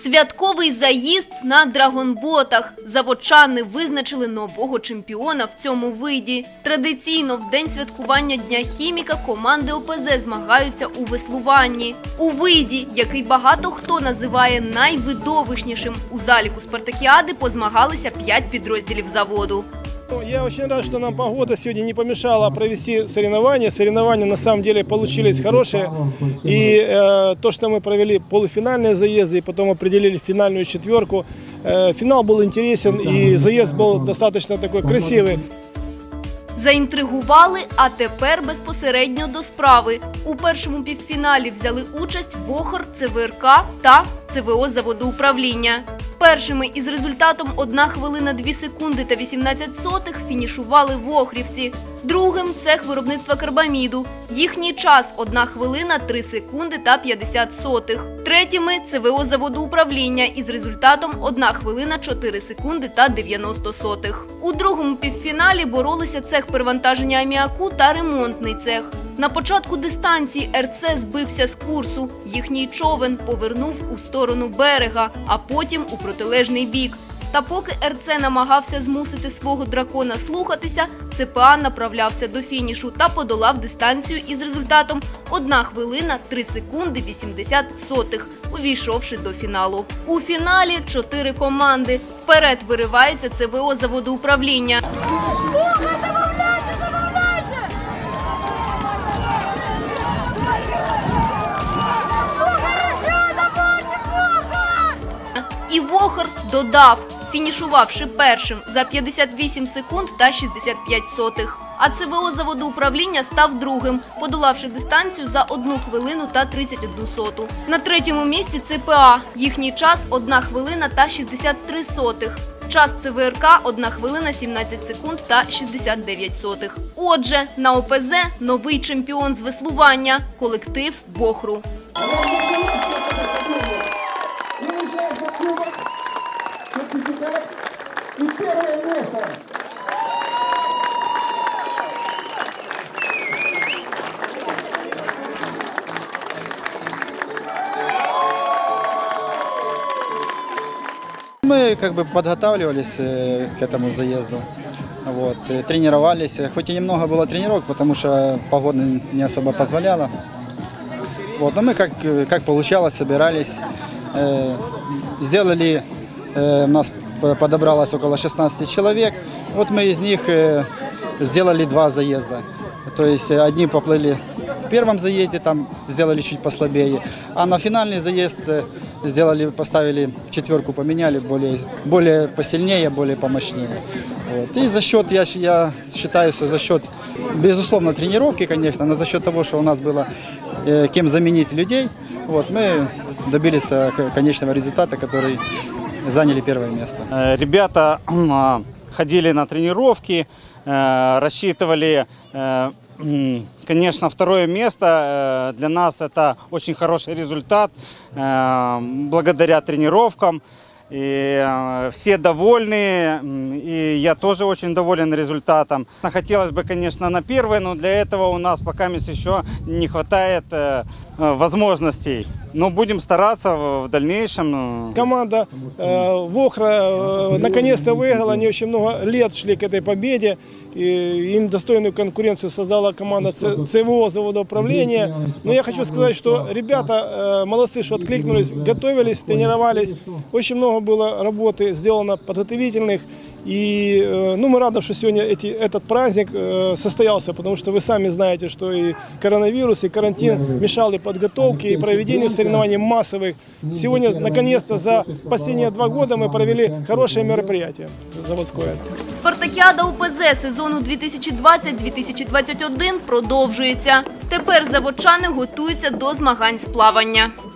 Святковий заїзд на драгонботах. Заводчани визначили нового чемпіона в цьому виді. Традиційно в день святкування Дня хіміка команди ОПЗ змагаються у веслуванні. У виді, який багато хто називає найвидовищнішим у заліку спартакіади, позмагалися 5 підрозділів заводу. Я очень рад, что нам погода сегодня не помешала провести соревнования. Соревнования на самом деле получились хорошие. И то, что мы провели полуфинальные заезды и потом определили финальную четверку, финал был интересен и заезд был достаточно такой красивый. Заінтригували, а тепер безпосередньо до справи. У першому півфіналі взяли участь Вохор, ЦВРК та ЦВО заводоуправління. Першими із результатом 1 хвилина 2 секунди та 18 сотих фінішували вохрівці. Другим – цех виробництва карбаміду. Їхній час – 1 хвилина 3 секунди та 50 сотих. Третіми – ЦВО заводоуправління із результатом 1 хвилина 4 секунди та 90 сотих. У другому півфіналі боролися цех перевантаження аміаку та ремонтний цех. На початку дистанції РЦ збився з курсу. Їхній човен повернув у сторону берега, а потім у протилежний бік. Та поки РЦ намагався змусити свого дракона слухатися, ЦПА направлявся до фінішу та подолав дистанцію із результатом 1 хвилина 3 секунди 80 сотих, увійшовши до фіналу. У фіналі 4 команди. Вперед виривається ЦВО заводоуправління. І Вохор додав, фінішувавши першим за 58 секунд та 65 сотих. А ЦВО заводоуправління став другим, подолавши дистанцію за 1 хвилину та 31 соту. На третьому місці ЦПА. Їхній час – 1 хвилина та 63 сотих. Час ЦВРК – 1 хвилина 17 секунд та 69 сотих. Отже, на ОПЗ новий чемпіон з веслування – колектив Вохру. И первое место. Мы подготавливались к этому заезду, тренировались. Хоть и немного было тренировок, потому что погода не особо позволяла. Но мы как получалось, собирались, сделали, у нас подобралось около 16 человек. Мы из них сделали 2 заезда. То есть одни поплыли в первом заезде, там сделали чуть послабее, а на финальный заезд поставили четверку, поменяли, более посильнее, более помощнее. И за счет, я считаю, что за счет, безусловно, тренировки, конечно, но за счет того, что у нас было кем заменить людей, мы добились конечного результата, который заняли первое место. Ребята ходили на тренировки, рассчитывали, конечно, 2 место. Для нас это очень хороший результат благодаря тренировкам. И все довольны, и я тоже очень доволен результатом. Хотелось бы, конечно, на 1, но для этого у нас пока еще не хватает возможностей. Но будем стараться в дальнейшем. Команда Вохра наконец-то выиграла. Они очень много лет шли к этой победе. И им достойную конкуренцию создала команда ЦВО заводоуправления. Но я хочу сказать, что ребята молодцы, что откликнулись, готовились, тренировались. Очень много было работы сделано подготовительных. И мы рады, что сегодня этот праздник состоялся, потому что вы сами знаете, что и коронавирус, и карантин мешали подготовке и проведению соревнований массовых. Сегодня, наконец-то, за последние 2 года мы провели хорошее мероприятие заводское. Спартакіада ОПЗ сезону 2020-2021 продовжується. Тепер заводчани готуються до змагань з плавання.